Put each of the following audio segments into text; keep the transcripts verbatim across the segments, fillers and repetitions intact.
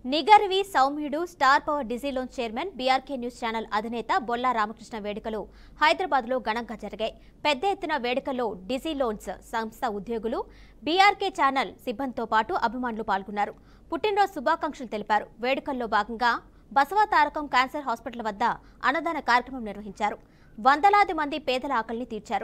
నిగర్వి సౌమ్యుడు star power Digiloan chairman BRK news channel అధినేత బొల్లా రామకృష్ణ వేడుకలు హైదరాబాద్లో ఘనంగా జరిగాయి. పెద్ద ఎత్తున వేడుకల్లో డిజిలోన్స్ సంస్థ ఉద్యోగులు, బీఆర్కే ఛానల్ సిబ్బందితో పాటు అభిమానులు పాల్గొన్నారు. పుట్టినరోజు శుభాకాంక్షలు తెలిపారు. వేడుకల్లో భాగంగా బసవతారకం క్యాన్సర్ హాస్పిటల్ వద్ద అన్నదాన కార్యక్రమం నిర్వహించారు. వందలాది మంది పేదల ఆకలిని తీర్చారు.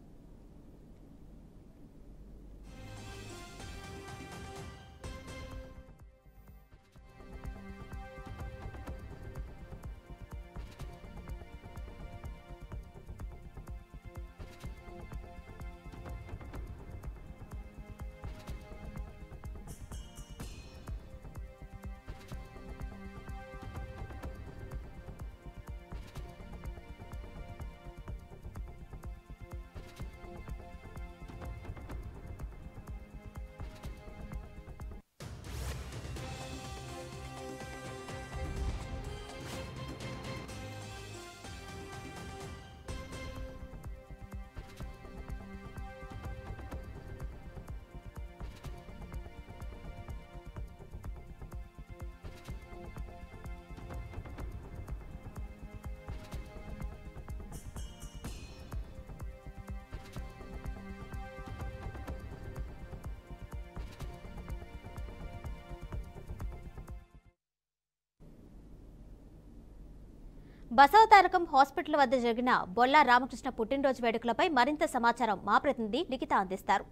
బసవతారకం హాస్పిటల్ వద్ద జరిగిన బొల్లా రామకృష్ణ పుట్టినరోజు వేడుకలపై మరింత సమాచారం మా ప్రతినిధి లిఖిత అందిస్తారు.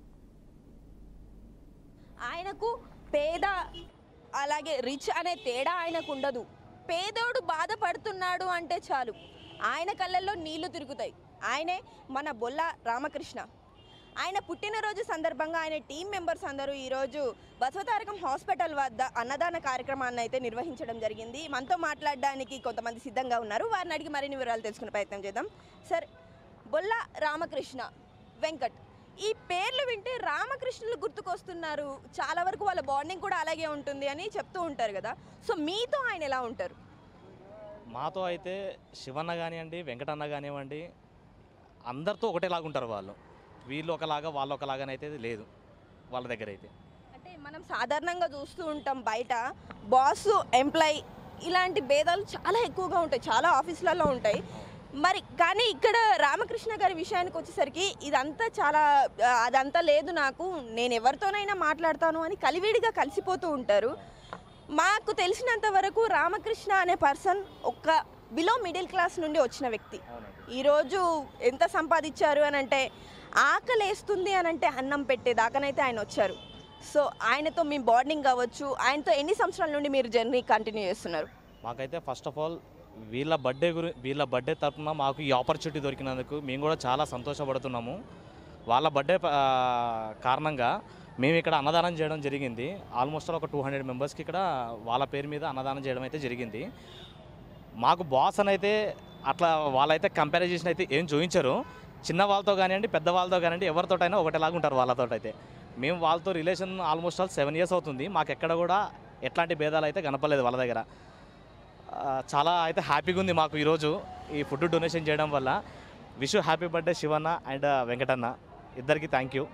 ఆయనకు పేద అలాగే రిచ్ అనే తేడా ఆయనకు ఉండదు. పేదోడు బాధపడుతున్నాడు అంటే చాలు ఆయన కళ్ళల్లో నీళ్లు తిరుగుతాయి. ఆయనే మన బొల్లా రామకృష్ణ. ఆయన పుట్టినరోజు సందర్భంగా ఆయన టీం మెంబర్స్ అందరూ ఈరోజు బసవతారకం హాస్పిటల్ వద్ద అన్నదాన కార్యక్రమాన్ని అయితే నిర్వహించడం జరిగింది. మనతో మాట్లాడడానికి కొంతమంది సిద్ధంగా ఉన్నారు. వారిని అడిగి మరిన్ని వివరాలు తెలుసుకునే ప్రయత్నం చేద్దాం. సార్, బొల్లా రామకృష్ణ, వెంకట్, ఈ పేర్లు వింటే రామకృష్ణులు గుర్తుకొస్తున్నారు. చాలా వరకు వాళ్ళ బాండింగ్ కూడా అలాగే ఉంటుంది అని చెప్తూ ఉంటారు కదా. సో మీతో ఆయన ఎలా ఉంటారు? మాతో అయితే శివన్న కానివ్వండి, వెంకటన్న కానివ్వండి, అందరితో ఒకటేలాగా ఉంటారు. వాళ్ళు వీళ్ళు ఒకలాగా వాళ్ళు ఒకలాగానైతే లేదు వాళ్ళ దగ్గర అయితే. అంటే మనం సాధారణంగా చూస్తూ ఉంటాం బయట బాసు ఎంప్లాయీ ఇలాంటి భేదాలు చాలా ఎక్కువగా ఉంటాయి, చాలా ఆఫీసులలో ఉంటాయి. మరి కానీ ఇక్కడ రామకృష్ణ గారి విషయానికి వచ్చేసరికి ఇదంతా చాలా అదంతా లేదు, నాకు నేను ఎవరితోనైనా మాట్లాడతాను అని కలివిడిగా కలిసిపోతూ ఉంటారు. మాకు తెలిసినంత వరకు రామకృష్ణ అనే పర్సన్ ఒక బిలో మిడిల్ క్లాస్ నుండి వచ్చిన వ్యక్తి. ఈరోజు ఎంత సంపాదించారు అని అంటే, ఆకలేస్తుంది అని అంటే అన్నం పెట్టేదాకానైతే ఆయన వచ్చారు. సో ఆయనతో మీ బాండింగ్ కావచ్చు, ఆయనతో ఎన్ని సంవత్సరాల నుండి మీరు జర్నీ కంటిన్యూ చేస్తున్నారు? మాకైతే ఫస్ట్ ఆఫ్ ఆల్ వీళ్ళ బర్త్డే గురి వీళ్ళ బర్త్డే తరఫున మాకు ఈ ఆపర్చునిటీ దొరికినందుకు మేము కూడా చాలా సంతోషపడుతున్నాము. వాళ్ళ బర్త్డే కారణంగా మేము ఇక్కడ అన్నదానం చేయడం జరిగింది. ఆల్మోస్ట్ ఒక టూ హండ్రెడ్ మెంబర్స్కి ఇక్కడ వాళ్ళ పేరు మీద అన్నదానం చేయడం అయితే జరిగింది. మాకు బాస్ అని అయితే అట్లా వాళ్ళైతే కంపారిజేషన్ అయితే ఏం చూపించరు. చిన్న వాళ్ళతో కానివ్వండి, పెద్ద వాళ్ళతో కానివ్వండి, ఎవరితోటైనా ఒకటేలాగా ఉంటారు వాళ్ళతో అయితే. మేము వాళ్ళతో relation almost all seven years అవుతుంది. మాకు ఎక్కడ కూడా ఎట్లాంటి భేదాలు అయితే కనపడలేదు వాళ్ళ దగ్గర. చాలా అయితే హ్యాపీగా ఉంది మాకు ఈరోజు ఈ ఫుడ్ డొనేషన్ చేయడం వల్ల. Wish happy birthday Shivanna and Venkatanna, ఇద్దరికి థ్యాంక్ యూ.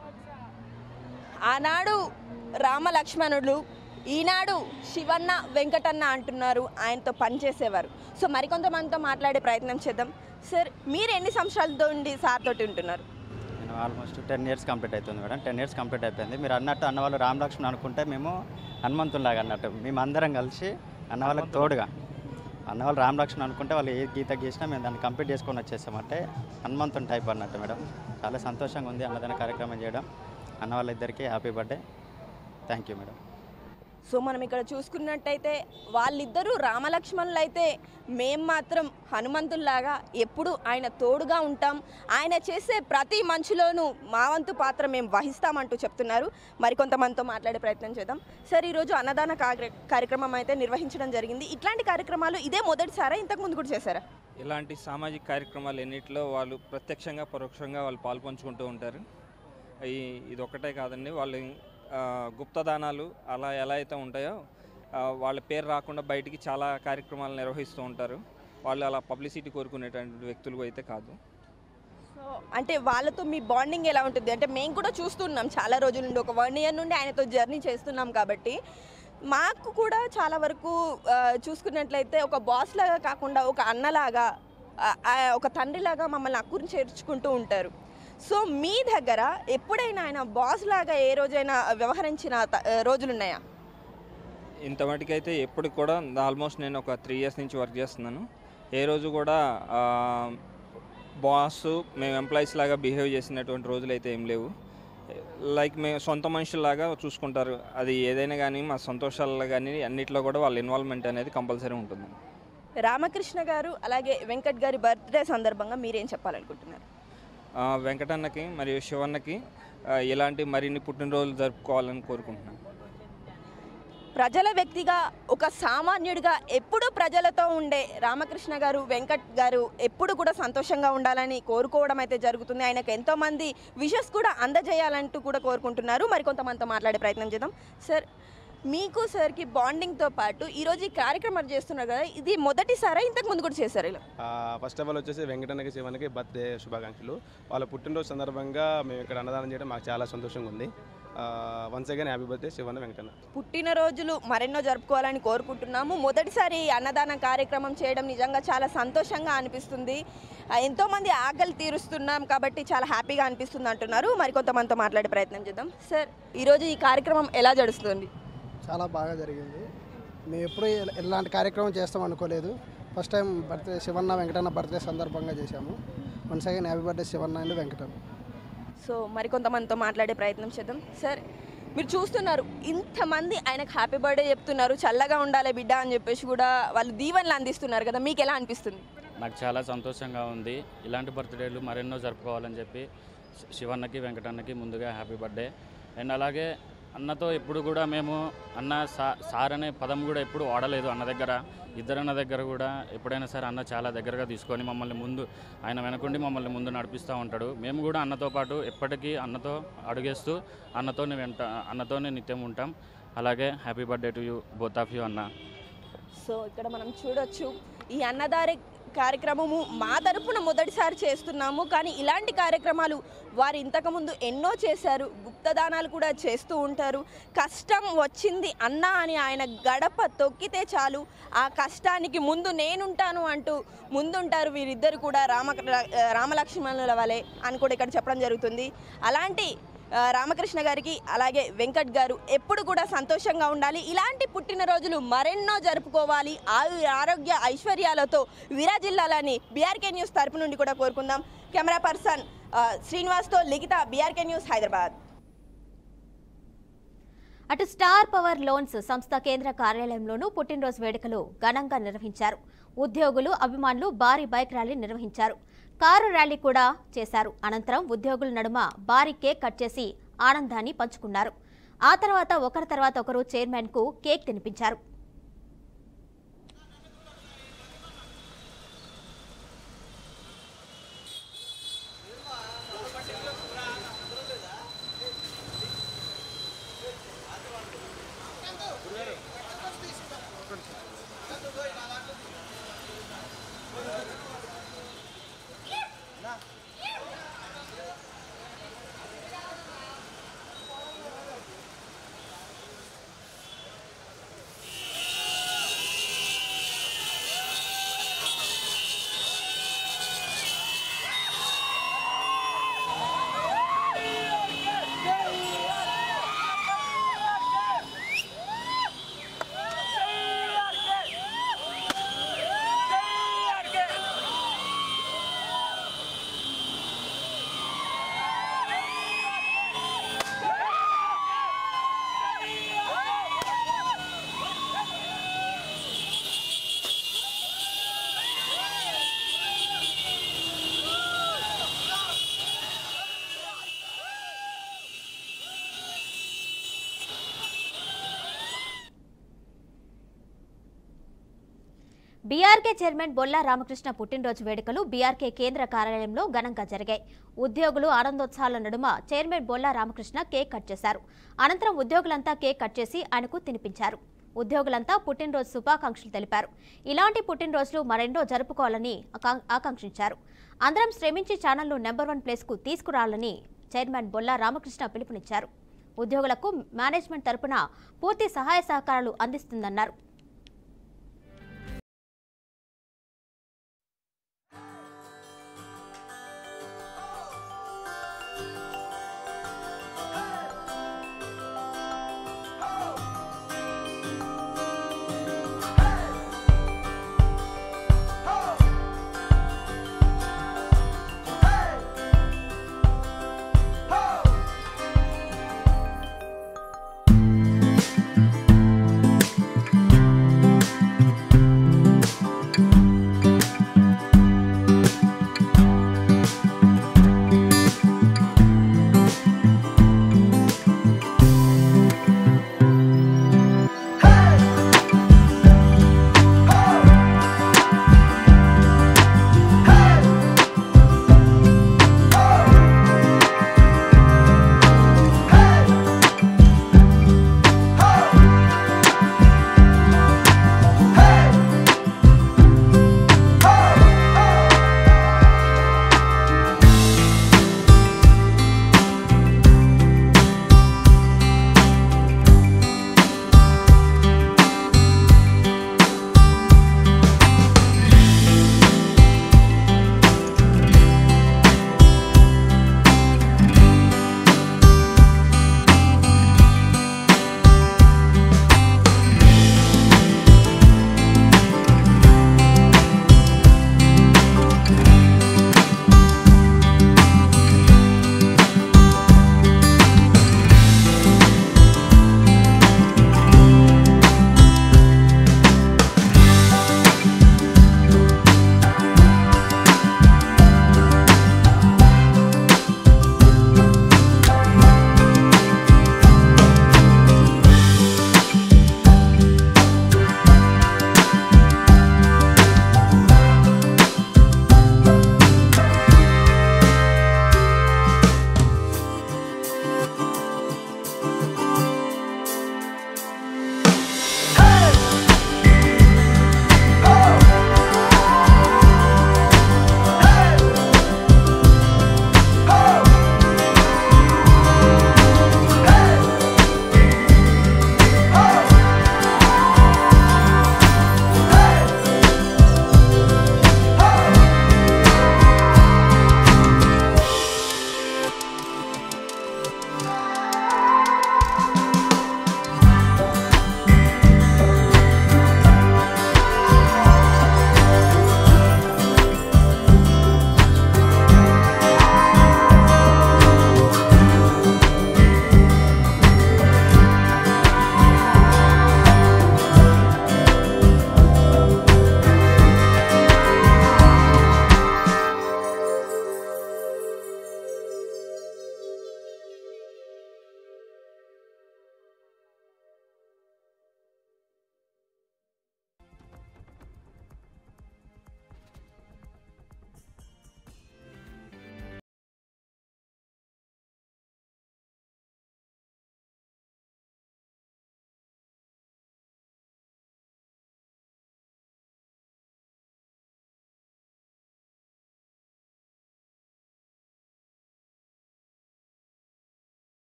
ఆనాడు రామ లక్ష్మణుడు, ఈనాడు శివన్న వెంకటన్న అంటున్నారు, ఆయనతో పనిచేసేవారు. సో మరికొంతమందితో మాట్లాడే ప్రయత్నం చేద్దాం. సార్, మీరు ఎన్ని సంవత్సరాలతో ఉండి సార్ తోటి ఉంటున్నారు? నేను ఆల్మోస్ట్ టెన్ ఇయర్స్ కంప్లీట్ అవుతుంది మేడం. టెన్ ఇయర్స్ కంప్లీట్ అయిపోయింది. మీరు అన్నట్టు అన్న వాళ్ళు రామ లక్ష్మణ్ అనుకుంటే మేము హనుమంతులాగా అన్నట్టు మేము అందరం కలిసి అన్న వాళ్ళకి తోడుగా, అన్న వాళ్ళు రామ లక్ష్మణ్ అనుకుంటే వాళ్ళు ఏ గీత గీసినా మేము దాన్ని కంప్లీట్ చేసుకొని వచ్చేసామంటే హనుమంతుని టైప్ అన్నట్టు మేడం. చాలా సంతోషంగా ఉంది అన్నదాన కార్యక్రమం చేయడం. అన్న వాళ్ళిద్దరికీ happy birthday, thank you madam. So మనం ఇక్కడ చూసుకున్నట్టయితే వాళ్ళిద్దరూ రామలక్ష్మణులు అయితే, మేము మాత్రం హనుమంతుల్లాగా ఎప్పుడు ఆయన తోడుగా ఉంటాం, ఆయన చేసే ప్రతి మంచిలోనూ మా వంతు పాత్ర మేము వహిస్తామంటూ చెప్తున్నారు. మరికొంతమందితో మాట్లాడే ప్రయత్నం చేద్దాం. సార్, ఈరోజు అన్నదాన కార్యక్రమం అయితే నిర్వహించడం జరిగింది. ఇట్లాంటి కార్యక్రమాలు ఇదే మొదటిసారా, ఇంతకుముందు కూడా చేశారా? ఇలాంటి సామాజిక కార్యక్రమాలు ఎన్నిటిలో వాళ్ళు ప్రత్యక్షంగా పరోక్షంగా వాళ్ళు పాల్పంచుకుంటూ ఉంటారు. ఇది ఒక్కటే కాదండి, వాళ్ళు గుప్తదానాలు అలా ఎలా అయితే ఉంటాయో వాళ్ళ పేరు రాకుండా బయటికి చాలా కార్యక్రమాలు నిర్వహిస్తూ ఉంటారు. వాళ్ళు అలా పబ్లిసిటీ కోరుకునేటువంటి వ్యక్తులు అయితే కాదు. సో అంటే వాళ్ళతో మీ బాండింగ్ ఎలా ఉంటుంది? అంటే మేము కూడా చూస్తున్నాం చాలా రోజుల నుండి, ఒక వన్ ఇయర్ నుండి ఆయనతో జర్నీ చేస్తున్నాం కాబట్టి. మాకు కూడా చాలా వరకు ఆ, చూసుకున్నట్లయితే ఒక బాస్ లాగా కాకుండా ఒక అన్నలాగా ఆ, ఆ, ఒక తండ్రిలాగా మమ్మల్ని అక్కుని చేర్చుకుంటూ ఉంటారు. సో మీ దగ్గర ఎప్పుడైనా ఆయన బాస్ లాగా ఏ రోజైనా వ్యవహరించిన త- రోజులున్నాయా? ఇంతమటికైతే ఎప్పుడు కూడా ఆల్మోస్ట్ నేను ఒక త్రీ ఇయర్స్ నుంచి వర్క్ చేస్తున్నాను. ఏ రోజు కూడా బాస్ మేము ఎంప్లాయీస్ లాగా బిహేవ్ చేసినటువంటి రోజులు అయితే ఏం లేవు. లైక్ మేము సొంత మనుషుల్లాగా చూసుకుంటారు. అది ఏదైనా కానీ మా సంతోషాలలో కానీ అన్నిట్లో కూడా వాళ్ళ ఇన్వాల్వ్మెంట్ అనేది కంపల్సరీ ఉంటుంది. రామకృష్ణ గారు అలాగే వెంకట్ గారి బర్త్డే సందర్భంగా మీరేం చెప్పాలనుకుంటున్నారు? ఆ, వెంకటన్నకి మరియు శివన్నకి ఆ, ఇలాంటి మరిన్ని పుట్టినరోజులు జరుపుకోవాలని కోరుకుంటున్నాను. ప్రజల వ్యక్తిగా ఒక సామాన్యుడిగా ఎప్పుడు ప్రజలతో ఉండే రామకృష్ణ గారు వెంకట్ గారు ఎప్పుడు కూడా సంతోషంగా ఉండాలని కోరుకోవడం అయితే జరుగుతుంది. ఆయనకు ఎంతోమంది విషెస్ కూడా అందజేయాలంటూ కూడా కోరుకుంటున్నారు. మరి కొంతమందితో మాట్లాడే ప్రయత్నం చేద్దాం. సార్, మీకు సార్కి బాండింగ్తో పాటు ఈరోజు ఈ కార్యక్రమాలు చేస్తున్నారు కదా, ఇది మొదటిసారా ఇంతకు ముందు కూడా చేశారు ఇలా? ఫస్ట్ ఆఫ్ ఆల్ వచ్చేసి వెంకటన్నకి శివన్నకి బర్త్డే శుభాకాంక్షలు. వాళ్ళ పుట్టినరోజు సందర్భంగా మేము ఇక్కడ అన్నదానం చేయడం మాకు చాలా సంతోషంగా ఉంది. Once again happy birthday Shivanna Venkatanna. పుట్టినరోజులు మరెన్నో జరుపుకోవాలని కోరుకుంటున్నాము. మొదటిసారి అన్నదాన కార్యక్రమం చేయడం నిజంగా చాలా సంతోషంగా అనిపిస్తుంది. ఎంతోమంది ఆకలి తీరుస్తున్నాం కాబట్టి చాలా హ్యాపీగా అనిపిస్తుంది అంటున్నారు. మరి కొంతమందితో మాట్లాడే ప్రయత్నం చేద్దాం. సార్, ఈరోజు ఈ కార్యక్రమం ఎలా జరుగుతుంది? చాలా బాగా జరిగింది. మేము ఎప్పుడు ఇలాంటి కార్యక్రమం చేస్తాం అనుకోలేదు. First time birthday Shivanna Venkatanna birthday సందర్భంగా చేశాము. Once again happy birthday Shivanna and Venkatanna. So మరి కొంతమందితో మాట్లాడే ప్రయత్నం చేద్దాం. సార్, మీరు చూస్తున్నారు ఇంతమంది ఆయనకు హ్యాపీ బర్త్డే చెప్తున్నారు, చల్లగా ఉండాలి బిడ్డ అని చెప్పేసి కూడా వాళ్ళు దీవెనలు అందిస్తున్నారు కదా, మీకు ఎలా అనిపిస్తుంది? నాకు చాలా సంతోషంగా ఉంది. ఇలాంటి బర్త్డేలు మరెన్నో జరుపుకోవాలని చెప్పి శివన్నకి వెంకటన్నకి ముందుగా హ్యాపీ బర్త్డే. అండ్ అలాగే అన్నతో ఎప్పుడు కూడా మేము అన్న సా సార్ అనే పదం కూడా ఎప్పుడు వాడలేదు అన్న దగ్గర. ఇద్దరన్న దగ్గర కూడా ఎప్పుడైనా సరే అన్న చాలా దగ్గరగా తీసుకొని మమ్మల్ని ముందు ఆయన వెనకుండి మమ్మల్ని ముందు నడిపిస్తూ ఉంటాడు. మేము కూడా అన్నతో పాటు ఎప్పటికీ అన్నతో అడుగేస్తూ అన్నతోనే వెంట అన్నతోనే నిత్యం ఉంటాం. అలాగే happy birthday to you both of you అన్న. సో ఇక్కడ మనం చూడొచ్చు ఈ అన్నదారి కార్యక్రమము మా తరపున మొదటిసారి చేస్తున్నాము. కానీ ఇలాంటి కార్యక్రమాలు వారు ఇంతకుముందు ఎన్నో చేశారు. గుప్తదానాలు కూడా చేస్తూ ఉంటారు. కష్టం వచ్చింది అన్న అని ఆయన గడప తొక్కితే చాలు ఆ కష్టానికి ముందు నేనుంటాను అంటూ ముందుంటారు వీరిద్దరు కూడా. రామ రామలక్ష్మణుల వలె అని కూడా ఇక్కడ చెప్పడం జరుగుతుంది. అలాంటి రామకృష్ణ గారికి అలాగే వెంకట్ గారు ఎప్పుడు కూడా సంతోషంగా ఉండాలి. ఇలాంటి పుట్టినరోజులు మరెన్నో జరుపుకోవాలి. ఆయు ఆరోగ్య ఐశ్వర్యాలతో విరాజిల్లాలని బీఆర్కే న్యూస్ తరపు నుండి కూడా కోరుకుందాం. కెమెరా పర్సన్ శ్రీనివాస్తో లిఖిత, బీఆర్కే న్యూస్, హైదరాబాద్. అటు స్టార్ పవర్ లోన్స్ సంస్థ కేంద్ర కార్యాలయంలోనూ పుట్టినరోజు వేడుకలు ఘనంగా నిర్వహించారు. ఉద్యోగులు, అభిమానులు భారీ బైక్ ర్యాలీ నిర్వహించారు. కారు ర్యాలీ కూడా చేశారు. అనంతరం ఉద్యోగుల నడుమ భారీ కేక్ కట్ చేసి ఆనందాన్ని పంచుకున్నారు. ఆ తర్వాత ఒకరి తర్వాత ఒకరు చైర్మన్ కు కేక్ తినిపించారు. బీఆర్కే చైర్మన్ బొల్లా రామకృష్ణ పుట్టినరోజు వేడుకలు బీఆర్కే కేంద్ర కార్యాలయంలో ఘనంగా జరిగాయి. ఉద్యోగులు ఆనందోత్సాహాల నడుమ chairman Bolla Ramakrishna cake cut చేశారు. అనంతరం ఉద్యోగులంతా కేక్ కట్ చేసి ఆయనకు తినిపించారు. ఉద్యోగులంతా పుట్టినరోజు శుభాకాంక్షలు తెలిపారు. ఇలాంటి పుట్టినరోజులు మరెన్నో జరుపుకోవాలని ఆకాంక్షించారు. అందరం శ్రమించి ఛానల్ను నెంబర్ వన్ ప్లేస్కు తీసుకురావాలని చైర్మన్ బొల్లా రామకృష్ణ పిలుపునిచ్చారు. ఉద్యోగులకు మేనేజ్మెంట్ తరపున పూర్తి సహాయ సహకారాలు అందిస్తుందన్నారు.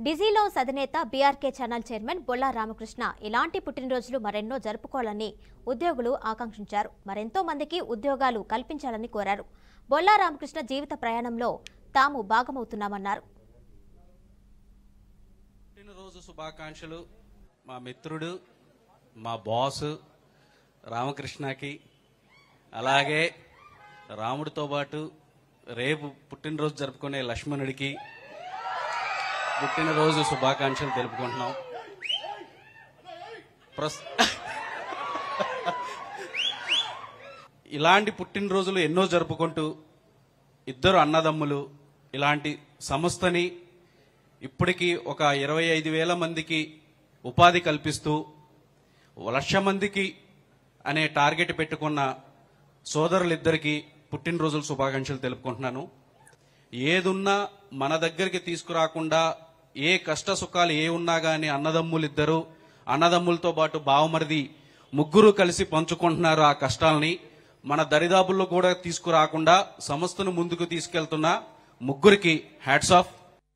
డిజీ లోన్స్ అధినేత BRK channel chairman Bolla Ramakrishna ఇలాంటి పుట్టినరోజులు మరెన్నో జరుపుకోవాలని ఉద్యోగులు ఆకాంక్షించారు. మరెంతో మందికి ఉద్యోగాలు కల్పించాలని కోరారు. బొల్లా రామకృష్ణ జీవిత ప్రయాణంలో తాము భాగమవుతున్నామన్నారు. పుట్టినరోజు శుభాకాంక్షలు మా మిత్రుడు మా బాస్ రామకృష్ణకి, అలాగే రాముడితో పాటు రేపు పుట్టినరోజు జరుపుకునే లక్ష్మణుడికి పుట్టినరోజు శుభాకాంక్షలు తెలుపుకుంటున్నాం. ఇలాంటి పుట్టినరోజులు ఎన్నో జరుపుకుంటూ ఇద్దరు అన్నదమ్ములు ఇలాంటి సంస్థని ఇప్పటికీ ఒక ఇరవై ఐదు వేల మందికి ఉపాధి కల్పిస్తూ లక్ష మందికి అనే టార్గెట్ పెట్టుకున్న సోదరులిద్దరికీ పుట్టినరోజుల శుభాకాంక్షలు తెలుపుకుంటున్నాను. ఏదున్నా మన దగ్గరికి తీసుకురాకుండా ఏ కష్ట సుఖాలు ఏ ఉన్నా గానీ అన్నదమ్ములిద్దరూ అన్నదమ్ములతో పాటు బావమరిది ముగ్గురు కలిసి పంచుకుంటున్నారు ఆ కష్టాలని. మన దరిదాపుల్లో కూడా తీసుకురాకుండా సంస్థను ముందుకు తీసుకెళ్తున్న ముగ్గురికి hats off.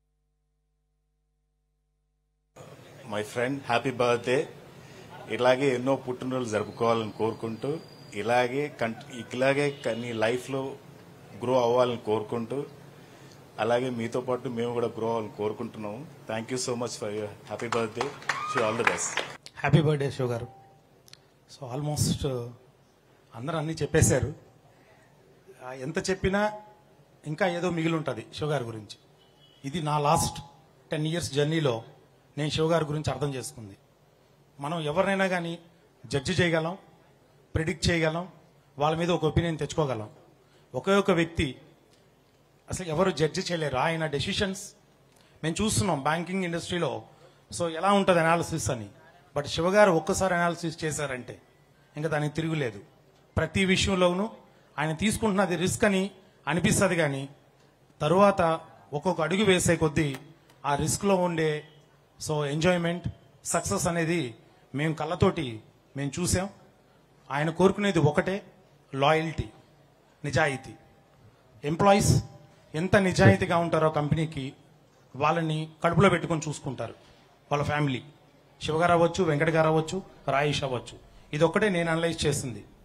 My friend happy birthday. ఇలాగే ఎన్నో పుట్టినరోజులు జరుపుకోవాలని కోరుకుంటూ ఇలాగే ఇలాగే నీ లైఫ్లో గ్రో అవ్వాలని కోరుకుంటూ అలాగే మీతో పాటు మేము కూడా గ్రో అవ్వాలని కోరుకుంటున్నాము. Thank you so much for your happy birthday. షూ all the best. Happy birthday షో గారు. సో ఆల్మోస్ట్ అందరూ అన్నీ చెప్పేశారు. ఎంత చెప్పినా ఇంకా ఏదో మిగిలి ఉంటుంది షో గారి గురించి. ఇది నా లాస్ట్ టెన్ ఇయర్స్ జర్నీలో నేను షో గారి గురించి అర్థం చేసుకుంది. మనం ఎవరినైనా కానీ జడ్జి చేయగలం, ప్రిడిక్ట్ చేయగలం, వాళ్ళ మీద ఒక ఒపీనియన్ తెచ్చుకోగలం. ఒకే ఒక వ్యక్తి అసలు ఎవరు జడ్జి చేయలేరు. ఆయన డెసిషన్స్ మేము చూస్తున్నాం బ్యాంకింగ్ ఇండస్ట్రీలో. సో ఎలా ఉంటుంది అనాలిసిస్ అని. బట్ శివగారు ఒక్కసారి అనాలిసిస్ చేశారంటే ఇంకా దానికి తిరుగులేదు. ప్రతి విషయంలోనూ ఆయన తీసుకుంటున్నది రిస్క్ అని అనిపిస్తుంది, కానీ తరువాత ఒక్కొక్క అడుగు వేసే కొద్దీ ఆ రిస్క్లో ఉండే సో ఎంజాయ్మెంట్, సక్సెస్ అనేది మేము కళ్ళతోటి మేము చూసాం. ఆయన కోరుకునేది ఒకటే, లాయల్టీ, నిజాయితీ. ఎంప్లాయీస్ ఎంత నిజాయితీగా ఉంటారో కంపెనీకి వాళ్ళని కడుపులో పెట్టుకొని చూసుకుంటారు వాళ్ళ ఫ్యామిలీ. శివగారు అవ్వచ్చు, వెంకట గారు అవ్వచ్చు, రాయేష్ అవ్వచ్చు. ఇది ఒక్కటే నేను అనలైజ్ చేసింది.